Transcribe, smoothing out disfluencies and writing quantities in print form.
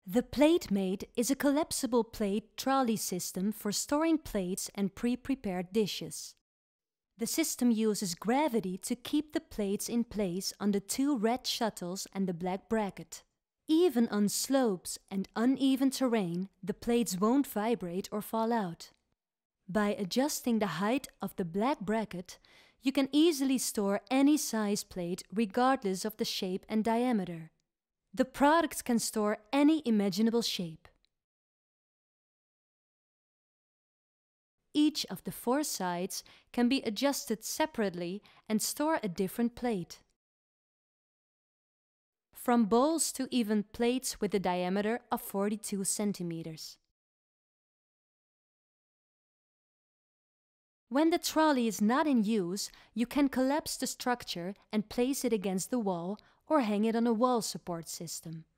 The PlateMate is a collapsible plate trolley system for storing plates and pre-prepared dishes. The system uses gravity to keep the plates in place on the two red shuttles and the black bracket. Even on slopes and uneven terrain, the plates won't vibrate or fall out. By adjusting the height of the black bracket, you can easily store any size plate regardless of the shape and diameter. The product can store any imaginable shape. Each of the 4 sides can be adjusted separately and store a different plate. From bowls to even plates with a diameter of 42 centimeters. When the trolley is not in use, you can collapse the structure and place it against the wall or hang it on a wall support system.